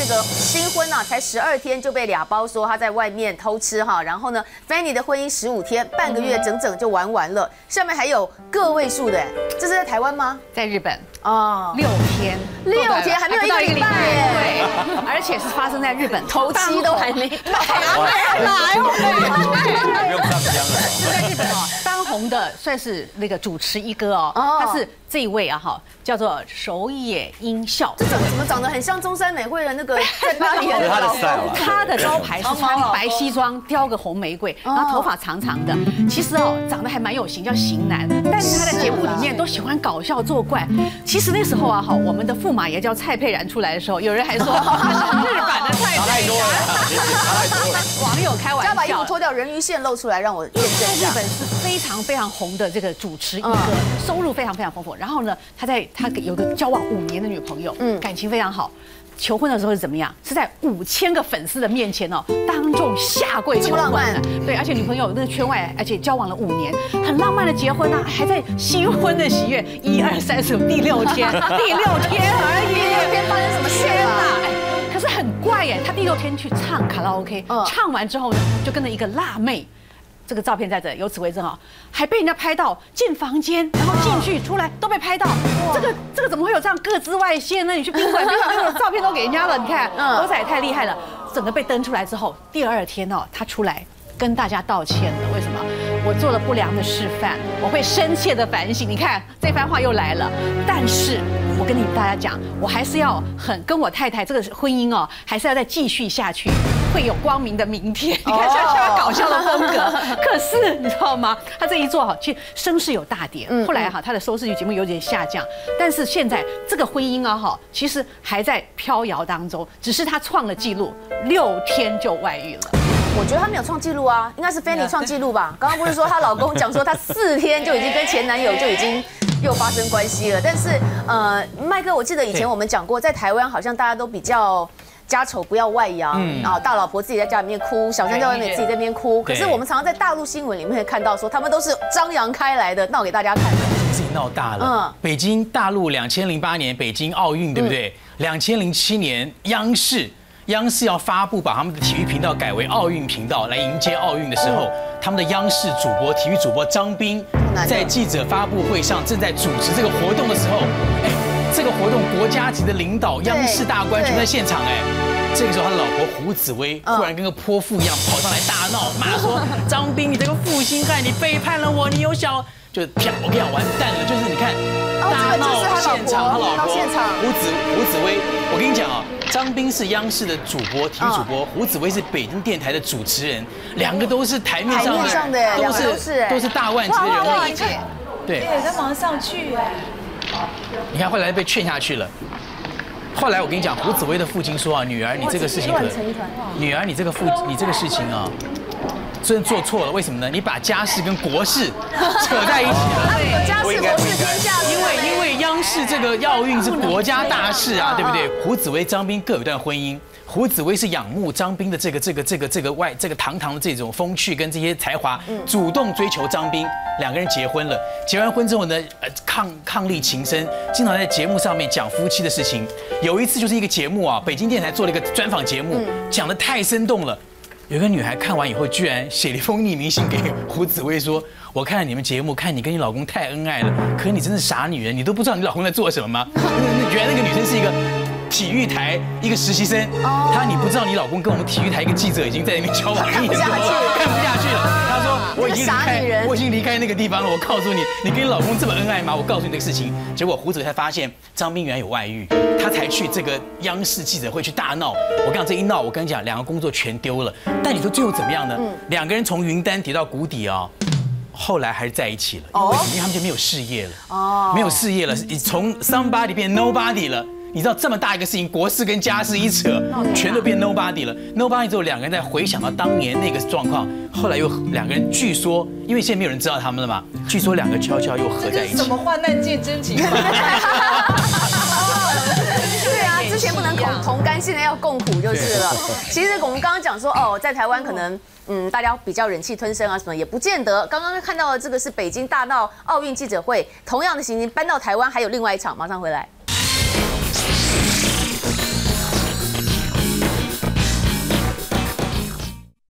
这个新婚啊，才12天就被俩包说他在外面偷吃哈，然后呢 ，Fanny 的婚姻15天，半个月整整就玩完了。下面还有个位数的，这是在台湾吗？ 在日本哦 ，6天 ，6天还没有1个礼拜耶， 对，而且是发生在日本， 头七都还没来哦， 不用上香了。 是在日本哦，当红的算是那个主持一哥哦，他是这一位啊哈，叫做守野英孝。 这怎么长得很像中山美惠的那个在巴黎的那个老公？ 他的招牌是穿白西装，叼个红玫瑰，然后头发长长的。其实哦，长得还蛮有型，叫型男。但是他在节目里面都喜欢搞笑作怪。其实那时候啊，哈，我们的驸马爷叫蔡佩然出来的时候，有人还说他是日版的蔡佩然。网友开玩笑， 要把衣服脱掉，人鱼线露出来，让我验证一下。 日本是非常非常红的这个主持一哥，收入非常非常丰富。然后呢，他有个交往5年的女朋友，感情非常好。求婚的时候是怎么样？是在5000个粉丝的面前哦，当众下跪求婚的。对，而且女朋友那个圈外，而且交往了5年，很浪漫的结婚啊，还在新婚的喜悦，1、2、3、4、第6天，第6天而已。 第6天发生什么事啊？ 可是很怪耶，他第6天去唱卡拉 OK， 唱完之后呢，就跟着一个辣妹。这个照片在这，由此为证啊，还被人家拍到进房间，然后进去出来都被拍到。这个怎么会有这样各自外泄呢？你去宾馆的照片都给人家了，你看，狗仔也太厉害了。整个被登出来之后，第2天哦，他出来跟大家道歉了。为什么？我做了不良的示范，我会深切的反省。你看这番话又来了，但是我跟大家讲，我还是要跟我太太这个婚姻哦，还是要再继续下去。会有光明的明天，你看像他搞笑的风格，可是你知道吗？他这一做哈，其实声势有大跌。后来哈，他的收视率节目有点下降，但是现在这个婚姻啊哈，其实还在飘摇当中，只是他创了纪录，6天就外遇了。 我觉得他没有创纪录啊，应该是 Fanny 创纪录吧？刚刚不是说她老公讲说她4天就已经跟前男友就已经又发生关系了，但是麦哥，我记得以前我们讲过，在台湾好像大家都比较。家丑不要外扬啊，大老婆自己在家里面哭，小三在外面自己在那边哭。可是我们常常在大陆新闻里面会看到说，他们都是张扬开来的，闹给大家看的。 自己闹大了。北京大陆2008年北京奥运，对不对？2007年央视要发布把他们的体育频道改为奥运频道来迎接奥运的时候，他们的央视体育主播张斌在记者发布会上正在主持这个活动的时候，这个活动国家级的领导、央视大官全在现场这个时候，他的老婆胡紫薇忽然跟个泼妇一样跑上来大闹，骂说：“张斌，你这个负心汉，你背叛了我，你有小……就啪，我跟你讲完蛋了。”就是你看大闹现场，他老婆胡紫薇，我跟你讲啊，张斌是央视的主播，体育主播，胡紫薇是北京电台的主持人，两个都是台面上的，都是大腕级的人物。对， 也在忙上去你看后来被劝下去了。后来我跟你讲，胡紫薇的父亲说啊，女儿你这个事情女儿你这个事情啊，真的做错了。为什么呢？你把家事跟国事扯在一起了。 家事国事天下。 因为央视这个奥运是国家大事啊，对不对？胡紫薇、张斌各有一段婚姻。胡紫薇是仰慕张斌的这个堂堂的这种风趣跟这些才华，主动追求张斌，两个人结婚了。结完婚之后呢，伉俪情深，经常在节目上面讲夫妻的事情。有一次就是一个节目啊，北京电台做了一个专访节目，讲得太生动了。有一个女孩看完以后，居然写了一封匿名信给胡紫薇说：“我看了你们节目，看你跟你老公太恩爱了，可是你真是傻女人，你都不知道你老公在做什么吗？”原来那个女生是一个体育台一个实习生，你不知道你老公跟我们体育台一个记者已经在那边交往1年多了，看不下去了。他说我已经离开那个地方了。我告诉你，你跟你老公这么恩爱吗？我告诉你这个事情。结果胡紫薇才发现张斌原来有外遇，他才去这个央视记者会去大闹。我跟你讲这一闹，我跟你讲两个工作全丢了。但你说最后怎么样呢？两个人从云端跌到谷底啊。后来还是在一起了，因为他们就没有事业了，没有事业了，从 somebody 变 nobody 了。你知道这么大一个事情，国事跟家事一扯，全都变 nobody 了。nobody 之后，两个人再回想到当年那个状况，后来又两个人据说，因为现在没有人知道他们了嘛，据说两个悄悄又合在一起。 什么患难见真情？对啊，之前不能同甘，现在要共苦就是了。其实我们刚刚讲说，在台湾可能大家比较忍气吞声啊，什么也不见得。刚刚看到的这个是北京大闹奥运记者会，同样的情形搬到台湾，还有另外一场，马上回来。